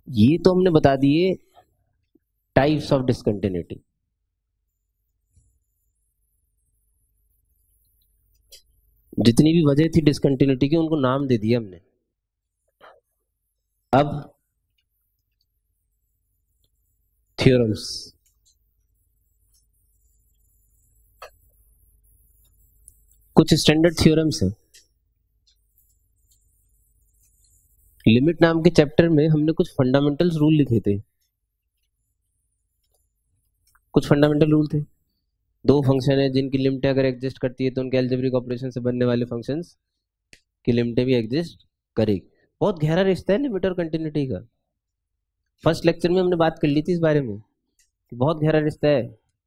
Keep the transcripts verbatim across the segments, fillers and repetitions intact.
ये तो हमने बता दिए टाइप्स ऑफ डिसकंटिन्यूटी। जितनी भी वजह थी डिसकंटिन्यूटी की उनको नाम दे दिया हमने। अब थ्योरम्स। कुछ स्टैंडर्ड थ्योरम्स हैं। लिमिट नाम के चैप्टर में हमने कुछ फंडामेंटल्स रूल लिखे थे। कुछ फंडामेंटल रूल थे। दो फंक्शन है जिनकी लिमिट अगर एग्जिस्ट करती है तो उनके अलजेब्रिक ऑपरेशन से बनने वाले फंक्शंस की लिमिटें भी एग्जिस्ट करेगी। बहुत गहरा रिश्ता है लिमिट और कंटिन्यूटी का। फर्स्ट लेक्चर में हमने बात कर ली थी इस बारे में। बहुत गहरा रिश्ता है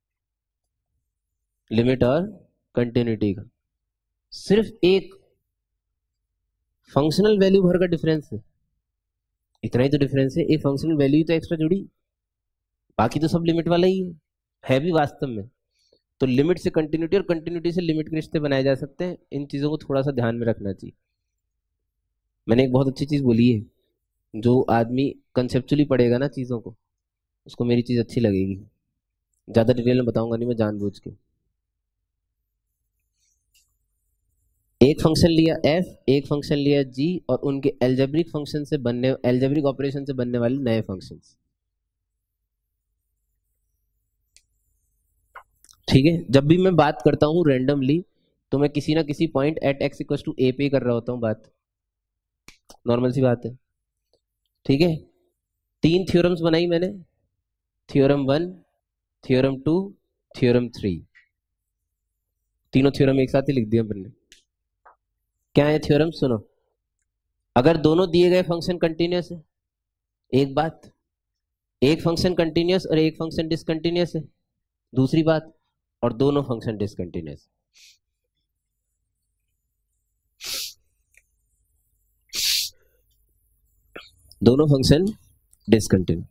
लिमिट और कंटिन्यूटी का। सिर्फ एक फंक्शनल वैल्यू भर का डिफरेंस है, इतना ही तो डिफरेंस है। एक फंक्शनल वैल्यू तो एक्स्ट्रा जुड़ी, बाकी तो सब लिमिट वाला ही है, है भी वास्तव में। तो लिमिट से कंटिन्यूटी और कंटिन्यूटी से लिमिट के रिश्ते बनाए जा सकते हैं। इन चीजों को थोड़ा सा ध्यान में रखना चाहिए। मैंने एक बहुत अच्छी चीज बोली है, जो आदमी कंसेप्चुअली पढ़ेगा ना चीजों को, उसको मेरी चीज अच्छी लगेगी। ज्यादा डिटेल में बताऊंगा नहीं मैं जानबूझ के। एक फंक्शन लिया f, एक फंक्शन लिया g और उनके एल्जेब्रिक फंक्शन से बनने एल्जेब्रिक ऑपरेशन से बनने वाले नए फंक्शंस। ठीक है। जब भी मैं बात करता हूं रैंडमली तो मैं किसी ना किसी point at x equal to A पे कर रहा होता हूं बात। नॉर्मल सी बात है। ठीक है। तीन थ्योरम्स बनाई मैंने, theorem one, theorem two, theorem three. तीनों थ्योरम एक साथ ही लिख दिया मैंने। क्या है थ्योरम? सुनो। अगर दोनों दिए गए फंक्शन कंटिन्यूअस है, एक बात। एक फंक्शन कंटिन्यूअस और एक फंक्शन डिसकंटिन्यूअस है, दूसरी बात। और दोनों फंक्शन डिसकंटिन्यूअस। दोनों फंक्शन डिसकंटिन्यूअस,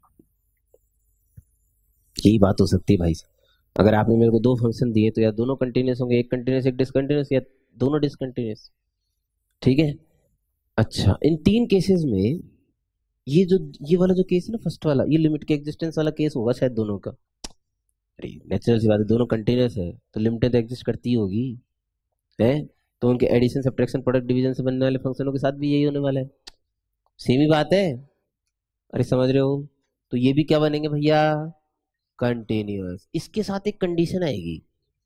यही बात हो सकती है भाई। अगर आपने मेरे को दो फंक्शन दिए तो या दोनों कंटिन्यूअस होंगे, एक कंटिन्यूअस एक डिसकंटिन्यूअस, या दोनों डिसकंटिन्यूअस। ठीक है। अच्छा, इन तीन केसेस में ये जो ये वाला जो केस है ना फर्स्ट वाला, ये लिमिट के एग्जिस्टेंस वाला केस होगा शायद दोनों का। अरे नेचुरल सी बात है, दोनों कंटिन्यूअस है तो लिमिटें तो एग्जिस्ट करती होगी है। तो उनके एडिशन सब्ट्रैक्शन प्रोडक्ट डिवीजन से बनने वाले फंक्शनों के साथ भी यही होने वाला है। सेम ही बात है। अरे समझ रहे हो? तो ये भी क्या बनेंगे भैया? कंटिन्यूअस। इसके साथ एक कंडीशन आएगी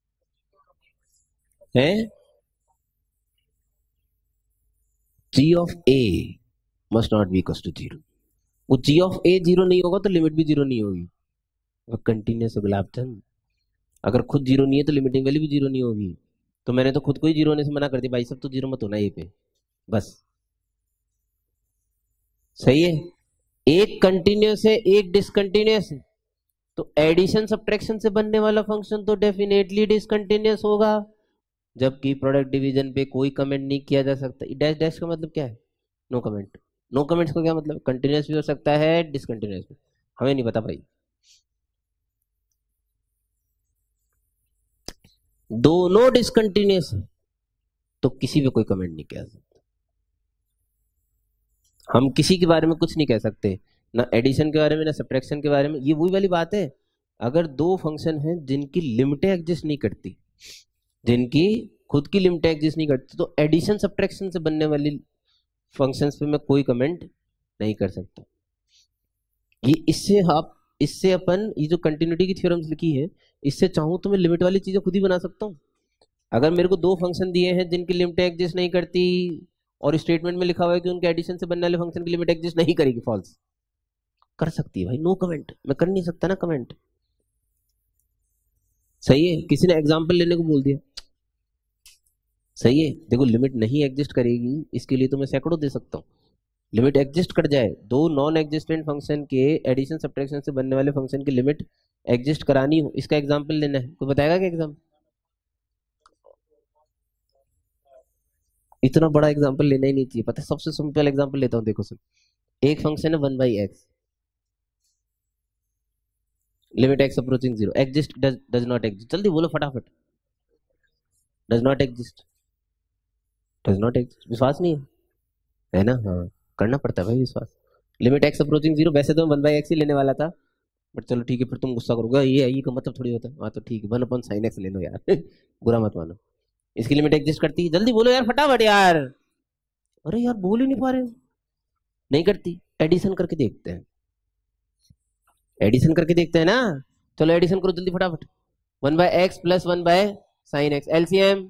है, g of a must not be equal to zero. वो g ऑफ a जीरो नहीं होगा तो लिमिट भी जीरो नहीं होगी। वो कंटिन्यूअस है गुलाब चंद। अगर खुद जीरो नहीं है तो लिमिटिंग वैल्यू भी जीरो नहीं होगी। तो मैंने तो खुद को ही जीरो होने से मना कर दिया, भाई सब तो जीरो मत होना ये पे बस। सही है। एक कंटिन्यूअस है एक डिसकंटिन्यूअस है, तो एडिशन सब्ट्रैक्शन से बनने वाला फंक्शन तो डेफिनेटली डिसकंटिन्यूअस होगा। जबकि प्रोडक्ट डिवीजन पे कोई कमेंट नहीं किया जा सकता। डैश डैश का मतलब क्या है? No comment. नो कमेंट्स का क्या मतलब? कंटिन्यूअस भी हो सकता है डिसकंटिन्यूअस भी, हमें नहीं पता भाई। दोनों डिसकंटिन्यूअस है तो किसी पे कोई कमेंट नहीं किया सकता। हम किसी के बारे में कुछ नहीं कह सकते, ना एडिशन के बारे में ना सब्ट्रैक्शन के बारे में। ये वही वाली बात है, अगर दो फंक्शन हैं जिनकी लिमिटें एग्जिस्ट नहीं करती, जिनकी खुद की लिमिटें एग्जिस्ट नहीं करती, तो एडिशन सब्ट्रैक्शन से बनने वाली फंक्शंस पे मैं कोई कमेंट नहीं कर सकता। ये इससे आप इससे अपन ये जो कंटिन्यूटी की थ्योरम्स लिखी है, इससे चाहूं तो मैं लिमिट वाली चीजें खुद ही बना सकता हूं। अगर मेरे को दो फंक्शन दिए हैं जिनकी लिमिटें एग्जिस्ट नहीं करती और स्टेटमेंट में लिखा हुआ है कि उनके एडिशन से बनने वाले फंक्शन की लिमिट एग्जिस्ट नहीं करेगी, फॉल्स, कर सकती है भाई। No comment. मैं कर नहीं सकता ना कमेंट। सही है। किसी ने एग्जांपल लेने को बोल दिया, सही है। देखो लिमिट नहीं एग्जिस्ट करेगी इसके लिए तो मैं सैकड़ों दे सकता हूँ। लिमिट एग्जिस्ट कर जाए, दो नॉन एग्जिस्टेंट फंक्शन के एडिशन सब्ट्रैक्शन से बनने वाले फंक्शन की लिमिट एग्जिस्ट करानी हो, इसका एग्जांपल लेना है। कोई बताएगा क्या एग्जांपल? इतना बड़ा एग्जांपल लेना ही नहीं चाहिए, पता है। सबसे सिंपल एग्जांपल लेता हूँ, देखो सुन। एक फंक्शन है one by X, limit X approaching zero, exist does not exist. जल्दी बोलो फटाफट। Does not exist. Does not exist. विश्वास नहीं है, है ना? हाँ, करना पड़ता है भाई विश्वास। लिमिट एक्स अप्रोचिंग जीरो, वैसे तो मैं वन बाई एक्स ही लेने वाला था, बट चलो ठीक है, फिर तुम गुस्सा करोगे ये है, ये का मतलब थोड़ी होता है। हाँ तो ठीक है, वन अपन साइन एक्स ले लो यार बुरा मत मानो। इसकी लिमिट एग्जिस्ट करती है, जल्दी बोलो यार फटाफट यार, अरे यार बोल ही नहीं पा रहे हो। नहीं करती, एडिशन करके देखते हैं, एडिशन करके देखते हैं ना, चलो एडिशन करो जल्दी फटाफट। One by X plus one by sine X, LCM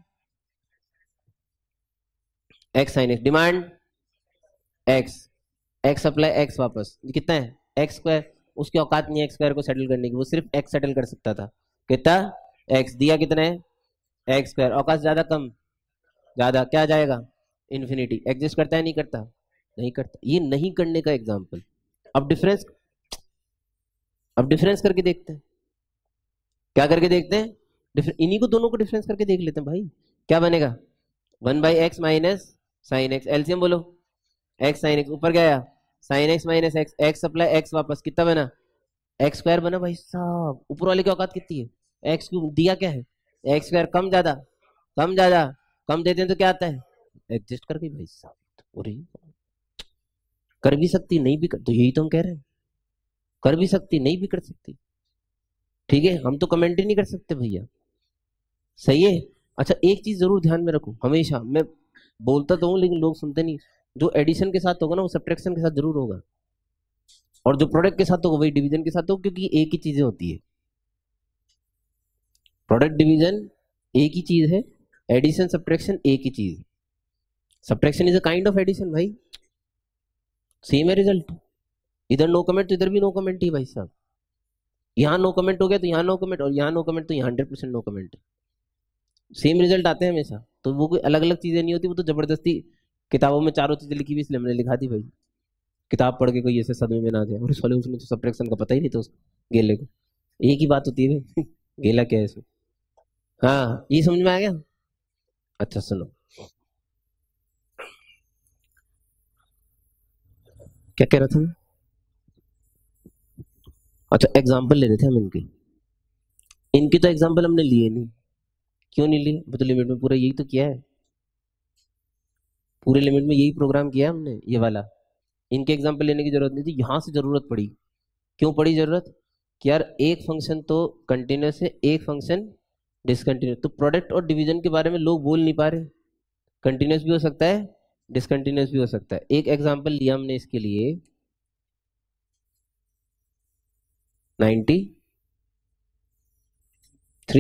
X sine X, demand X, X apply X वापस, ये कितना है एक्स स्क्वायर, उसकी औकात नहीं है एक्स स्क्वायर को सेटल करने की, वो सिर्फ एक्स सेटल कर सकता था, कितना एक्स दिया, कितना है एक्स स्क्वायर, औकात ज्यादा कम ज्यादा, क्या जाएगा इन्फिनिटी, एग्जिस्ट करता है नहीं करता, नहीं करता, ये नहीं करने का एग्जाम्पल। अब डिफरेंस, अब डिफरेंस करके देखते हैं, क्या करके देखते हैं, इन्हीं को दोनों को डिफरेंस करके देख लेते हैं भाई, क्या बनेगा one by X minus sine X, LCM बोलो एक्स साइन एक्स, ऊपर गया sine X minus X, X apply X वापस, कितना बना एक्स स्क्वायर बना भाई साहब, ऊपर वाले की औकात कितनी है एक्स क्यूब, दिया क्या है एक्स स्क्वायर, कम ज्यादा कम ज्यादा कम देते हैं तो क्या आता है एडजस्ट करके भाई साहब, और कर भी सकती नहीं भी कर, तो यही तो हम कह रहे हैं, कर भी सकती नहीं भी कर सकती, ठीक है, हम तो कमेंट ही नहीं कर सकते भैया, सही है। अच्छा एक चीज जरूर ध्यान में रखो, हमेशा मैं बोलता तो हूँ लेकिन लोग सुनते नहीं, जो एडिशन के साथ होगा ना वो सब्ट्रैक्शन के साथ जरूर होगा, और जो प्रोडक्ट के साथ होगा वही डिवीजन के साथ होगा, क्योंकि एक ही चीजें होती है, प्रोडक्ट डिवीजन एक ही चीज है, एडिशन सब्ट्रैक्शन एक ही चीज है, subtraction is a kind of addition भाई, सेम है रिजल्ट, इधर नो कमेंट तो इधर भी नो कमेंट ही भाई साहब, यहाँ नो कमेंट हो गया तो यहाँ नो कमेंट, और यहाँ नो कमेंट तो यहाँ hundred percent no comment, same result आते हैं हमेशा, तो वो कोई अलग अलग चीजें नहीं होती, वो तो जबरदस्ती किताबों में चारों चीजें लिखी हुई इसलिए हमने लिखा दी भाई, किताब पढ़ के कोई ऐसे सदमे में ना जाए, और साले उसमें तो सब्ट्रैक्शन का पता ही नहीं था उसको, गेले को, एक ही बात होती है भाई गेला क्या है इसमें, हाँ ये समझ में आ गया। अच्छा सुनो, क्या कह रहा था मैं, अच्छा एग्जाम्पल ले रहे थे हम इनके, इनकी तो एग्जाम्पल हमने लिए नहीं, क्यों नहीं लिए, वो तो लिमिट में पूरा यही तो किया है, पूरे लिमिट में यही प्रोग्राम किया है हमने ये वाला, इनके एग्जाम्पल लेने की जरूरत नहीं थी, यहां से जरूरत पड़ी, क्यों पड़ी जरूरत कि यार एक फंक्शन तो कंटिन्यूस है, एक फंक्शन डिसकंटिन्यूस, तो प्रोडक्ट और डिवीजन के बारे में लोग बोल नहीं पा रहे, कंटिन्यूस भी हो सकता है डिसकंटिन्यूस भी हो सकता है, एक एग्जाम्पल लिया हमने इसके लिए नाइन्टी थ्री,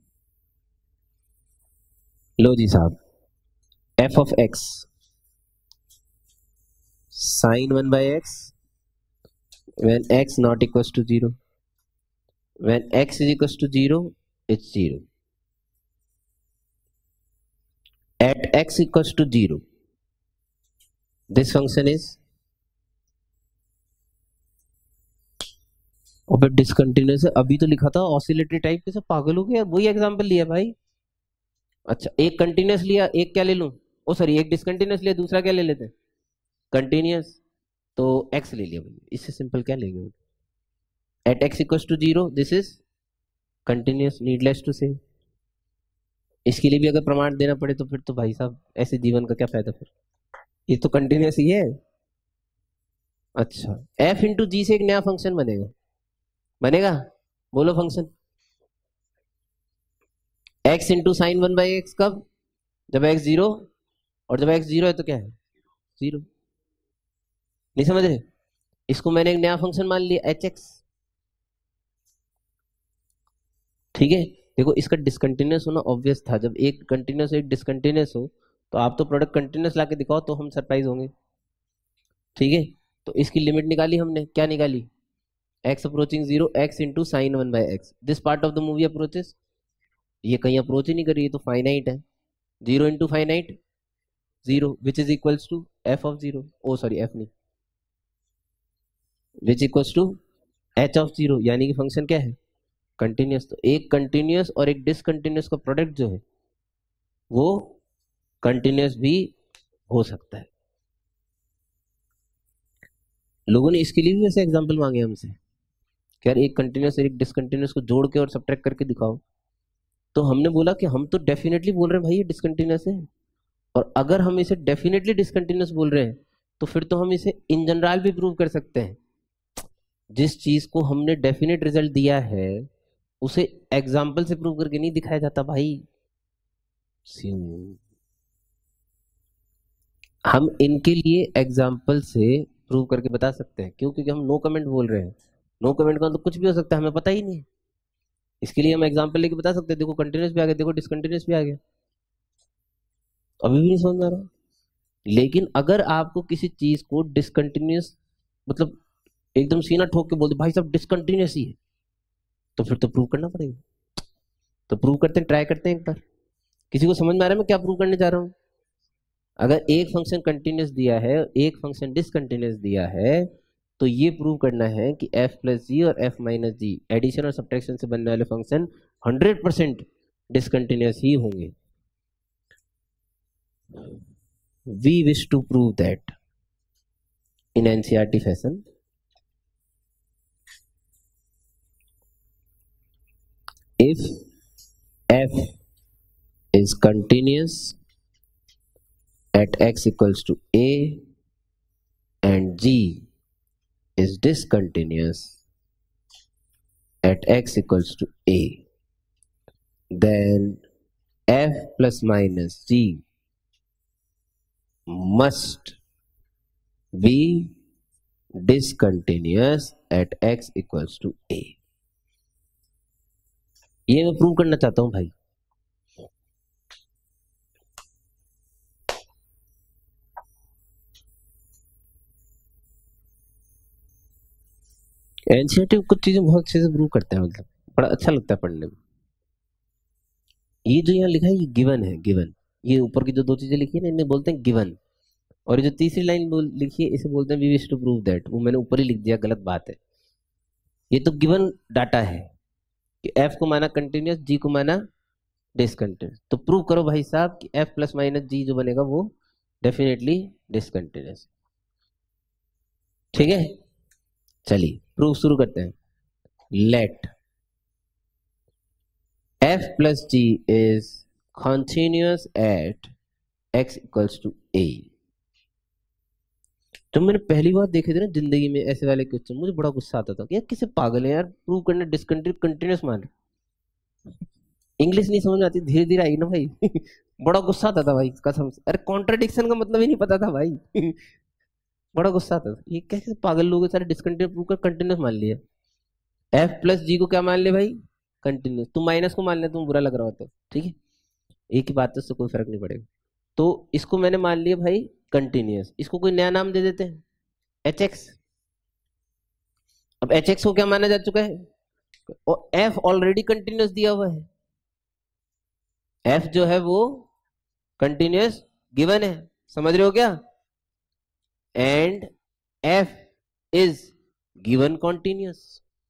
लो जी साहब, f of x sine one by x when x not equals to zero, when x is equals to zero it's zero, at x equals to zero this function is, और फिर discontinuous है, अभी तो लिखा था ऑसिलेटरी टाइप के, सब पागल हो गए यार, वही एग्जांपल लिया भाई। अच्छा एक कंटिन्यूस लिया, एक क्या ले लूं, ओ सॉरी एक डिसकंटिन्यूस लिया, दूसरा क्या ले लेते हैं कंटिन्यूस, तो x ले लिया भाई, इससे सिंपल क्या लेंगे, at x equals to zero this is continuous, needless to say, इसके लिए भी अगर प्रमाण देना पड़े तो फिर तो भाई साहब ऐसे जीवन का क्या फायदा, फिर ये तो कंटिन्यूस ही है। अच्छा f इंटू जी से एक नया फंक्शन बनेगा, बनेगा बोलो function x into sine one by x, कब जब x जीरो, और जब x जीरो है तो क्या है जीरो, नहीं समझ रहे, इसको मैंने एक नया फंक्शन मान लिया एच एक्स, ठीक है, देखो इसका डिसकंटिन्यूस होना ऑब्वियस था, जब एक कंटिन्यूस एक डिसकंटिन्यूस हो तो आप तो प्रोडक्ट कंटिन्यूस लाके दिखाओ तो हम सरप्राइज होंगे, ठीक है, तो इसकी लिमिट निकाली हमने, क्या निकाली x approaching zero, x into sine one by x, this part of the movie approaches, ये कहीं अप्रोच ही नहीं कर रही है तो फाइनाइट है, zero into finite zero which is equals to f of zero, oh sorry f नहीं, which equals to h of zero, यानी कि फंक्शन क्या है कंटिन्यूस, तो एक कंटिन्यूस और एक डिसकंटिन्यूस का प्रोडक्ट जो है वो कंटिन्यूस भी हो सकता है। लोगों ने इसके लिए भी वैसे एग्जांपल मांगे हमसे, यार एक कंटिन्यूस और एक डिसकंटिन्यूस को जोड़ के और सब्ट्रैक्ट करके दिखाओ, तो हमने बोला कि हम तो डेफिनेटली बोल रहे हैं भाई ये डिसकंटिन्यूस है, और अगर हम इसे डेफिनेटली डिसकंटिन्यूस बोल रहे हैं तो फिर तो हम इसे इन जनरल भी प्रूव कर सकते हैं। जिस चीज को हमने डेफिनेट रिजल्ट दिया है उसे एग्जाम्पल से प्रूव करके नहीं दिखाया जाता भाई। हम इनके लिए एग्जाम्पल से प्रूव करके बता सकते हैं। क्यों? क्योंकि हम नो कमेंट बोल रहे हैं। नो कमेंट का तो कुछ भी हो सकता है, हमें पता ही नहीं। इसके लिए हम एग्जाम्पल लेके बता सकते हैं, देखो कंटिन्यूस भी आ गया, देखो डिसकंटिन्यूस भी आ गया। अभी भी नहीं समझ में आ रहा। लेकिन अगर आपको किसी चीज को डिसकंटिन्यूस मतलब एकदम सीना ठोक के बोल दे भाई साहब डिसकंटिन्यूस ही है, तो फिर तो प्रूव करना पड़ेगा। तो प्रूव करते हैं, ट्राई करते हैं एक बार। किसी को समझ में आ रहा है मैं क्या प्रूव करने जा रहा हूं? अगर एक फंक्शन कंटिन्यूस दिया है, एक फंक्शन डिसकंटिन्यूस दिया है, तो ये प्रूव करना है कि f प्लस जी और f माइनस जी एडिशन और सब्ट्रैक्शन से बनने वाले फंक्शन हंड्रेड परसेंट डिसकंटिन्यूस ही होंगे। We wish to prove that in N C E R T fashion. If f is continuous at x equals to a and g is discontinuous at x equals to a, then f plus minus g must be discontinuous at x equals to a. ये मैं prove करना चाहता हूं भाई। NCERT कुछ चीजें बहुत अच्छे से प्रूव करते हैं, मतलब बड़ा अच्छा लगता है पढ़ने में। ये जो यहाँ लिखा है ये गिवन है, गिवन। ये ऊपर की जो दो चीजें लिखी है ना इन्हें बोलते हैं गिवन, और ये जो तीसरी लाइन बोल लिखी है इसे बोलते हैं we wish to prove that. वो मैंने ऊपर ही लिख दिया, गलत बात है। ये तो गिवन डाटा है कि f को माना कंटिन्यूस, g को माना डिसकंटिन्यूस। तो प्रूव करो भाई साहब कि f प्लस माइनस जी जो बनेगा वो डेफिनेटली डिसकंटिन्यूस। ठीक है, चलिए प्रूफ शुरू करते हैं। Let f plus g is continuous at x equals to a। जब मैंने पहली बार देखे थे ना जिंदगी में ऐसे वाले क्वेश्चन, मुझे बड़ा गुस्सा आता था कि यार किसे पागल है यार, प्रूव करना डिसकंटिन्यूस कंटिन्यूस मान। इंग्लिश नहीं समझ में आती, धीरे धीरे आई ना भाई। बड़ा गुस्सा आता था भाई कसम से। अरे कॉन्ट्राडिक्शन का मतलब ही नहीं पता था भाई। बड़ा गुस्सा आता था, ये कैसे पागल लोग हैं सारे, डिसकंटिन्यूस प्रूव कर कंटिन्यूस मान लिया। एफ प्लस जी को क्या मान लिया भाई? कंटिन्यूस। तुम माइनस को मान लिया, तुम बुरा लग रहा होता, ठीक है, एक ही बात है, उससे कोई फर्क नहीं पड़ेगा। तो इसको मैंने मान लिया भाई कंटिन्यूस। इसको कोई नया नाम दे देते हैं, एच एक्स। अब एच एक्स को क्या माना जा चुका है? और एफ ऑलरेडी कंटिन्यूस दिया हुआ है। एफ जो है वो कंटिन्यूस गिवन है, समझ रहे हो क्या? And f is given continuous.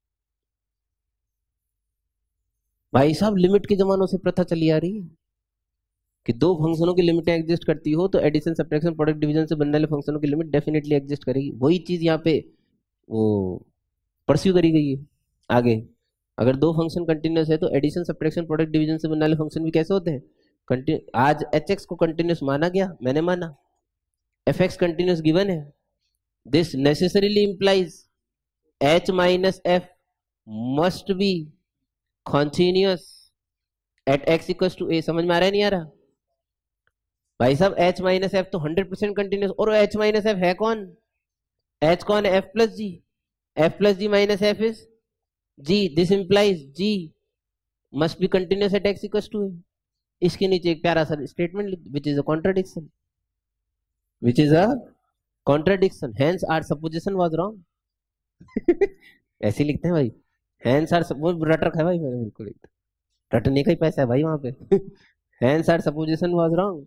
भाई साहब लिमिट के जमानों से प्रथा चली आ रही है कि दो फंक्शनों की लिमिटें एग्जिस्ट करती हो तो एडिशन सब्ट्रैक्शन प्रोडक्ट डिवीजन से बनने वाले फंक्शनों की लिमिट डेफिनेटली एग्जिस्ट करेगी। वही चीज यहाँ पे वो परस्यू करी गई है आगे। अगर दो फंक्शन कंटिन्यूस है तो एडिशन सब्ट्रैक्शन प्रोडक्ट डिवीजन से बनने वाले फंक्शन भी कैसे होते हैं? आज एच एक्स को कंटिन्यूस माना गया, मैंने माना। एफ एक्स कंटिन्यूस गिवन है। This necessarily implies h minus f must be continuous at x equals to a. समझ में आ रहा है नहीं आ रहा भाई साहब? h माइनस एफ तो हंड्रेड परसेंट कंटिन्यूस, और h माइनस एफ है कौन? h कौन है? f plus g. f plus g minus f is g। This implies g must be continuous at x equals to a। इसके नीचे एक प्यारा सा statement which is a contradiction, which is a contradiction, hence our supposition was wrong. ऐसे लिखते हैं भाई, hence are वो रट रखा है भाई मैंने, बिल्कुल रटने का ही पैसा है भाई वहां पे। Hence our supposition was wrong,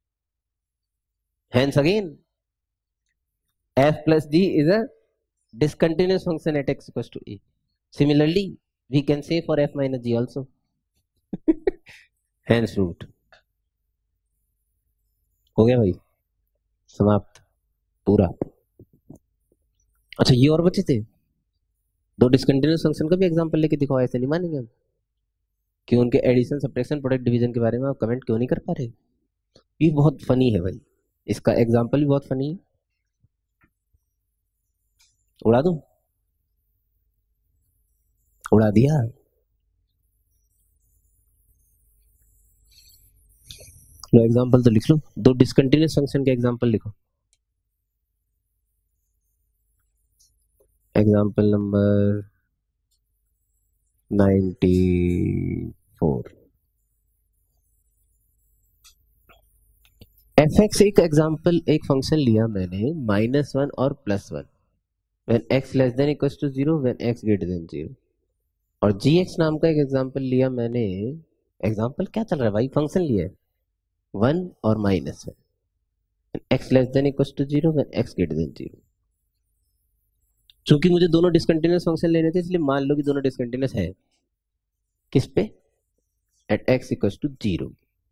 hence again f plus d is a discontinuous function at x equals to a. Similarly we can say for f minus g also. hence root हो गया भाई, समाप्त पूरा। अच्छा ये और बचे थे दो डिस्कंटिन्यूस फंक्शन का भी एग्जांपल लेके दिखाओ। ऐसे नहीं मानेंगे हम कि उनके एडिशन सब्ट्रैक्शन प्रोडक्ट डिवीजन के बारे में आप कमेंट क्यों नहीं कर पा रहे? ये बहुत फनी है भाई, इसका एग्जाम्पल भी बहुत फनी है। उड़ा दूं? उड़ा दिया। लो एग्जांपल तो लिख लो, दो डिसकंटिन्यूअस फंक्शन के एग्जांपल लिखो। Example number ninety four. F x एक एग्जांपल, एक फंक्शन लिया मैंने माइनस वन और plus one, when x less than equal to zero, when x greater than zero. और जी एक्स नाम का एक एग्जांपल लिया मैंने, एग्जांपल क्या चल रहा है भाई, फंक्शन लिया है वन और minus one, x less than equal to zero, when x greater than zero. चूंकि मुझे दोनों डिसकंटिन्यूअस फंक्शन लेने थे, इसलिए मान लो कि दोनों डिसकंटिन्यूअस है। किस पे? At x equal to zero.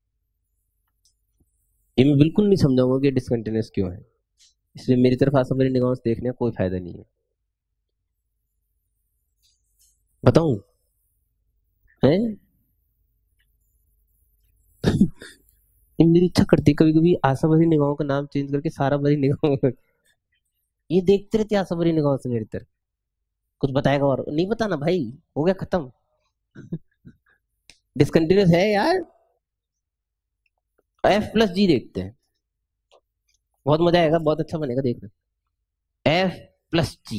ये मैं बिल्कुल नहीं समझाऊंगा कि डिसकंटिन्यूअस क्यों है, इसलिए मेरी तरफ आशा भरी निगाहों से देखने का कोई फायदा नहीं है। बताऊं है? मेरी इच्छा करती कभी कभी आशा भरी निगाहों का नाम चेंज करके सारा भरी निगाहों ये देखते रहते आशा भरी निगाहों से मेरी तरफ। कुछ बताएगा और नहीं बताना भाई, हो गया खत्म। डिसकंटिन्यूअस है यार, एफ प्लस जी देखते हैं, बहुत मजा आएगा, बहुत अच्छा बनेगा देखना। एफ प्लस जी,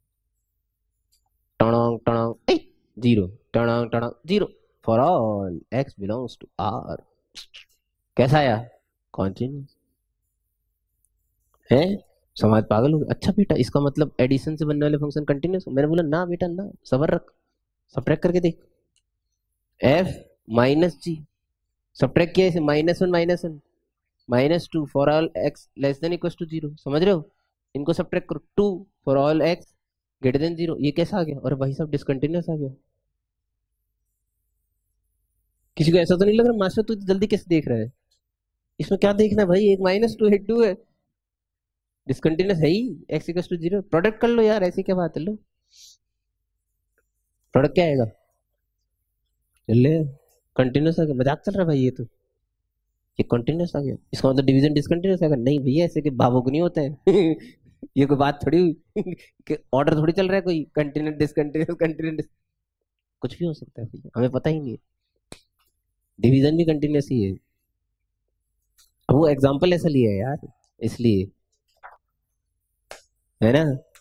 टणोंग टणोंग जीरो, टणोंग टणोंग zero, for all x belongs to R. कैसा आया? कॉन्टिन्यूअस है। समाज पागल हो गया। अच्छा बेटा, इसका मतलब एडिशन से बनने वाले फंक्शन कंटिन्यूअस? मैंने बोला ना बेटा ना, सबर रख, सब्ट्रैक्ट करके देख। एफ माइनस जी, सब्ट्रैक्ट किया इसे, minus one minus one, minus two for all x less than equal to zero. समझ रहे हो? इनको सब्ट्रैक्ट करो, two for all x greater than zero. ये कैसा आ गया? और भाई सब डिसकंटिन्यूअस आ गया। किसी को ऐसा तो नहीं लग रहा मास्टर तू जल्दी कैसे देख रहा है? इसमें क्या देखना है भाई, एक माइनस टू है, टू है, डिसकंटिन्यूअस है ही, x equal to zero. Product कर लो यार, ऐसी क्या बात है, लो प्रोडक्ट क्या आएगा, ले कंटिन्यूअस आ गया। मजाक चल रहा है भाई, ये तो ये कंटिन्यूअस आ गया, इसका मतलब डिवीजन डिसकंटिन्यूअस आ गया? नहीं भैया, ऐसे के भावुक नहीं होते हैं ये कोई बात थोड़ी हुई कि ऑर्डर थोड़ी चल रहा है कोई, कंटिन्यूअस डिसकंटिन्यूअस कंटिन्यूअस, कुछ भी हो सकता है भैया, हमें पता ही नहीं है। डिवीजन भी कंटिन्यूअस ही है। अब वो एग्जांपल ऐसा लिया है यार, इसलिए, है ना।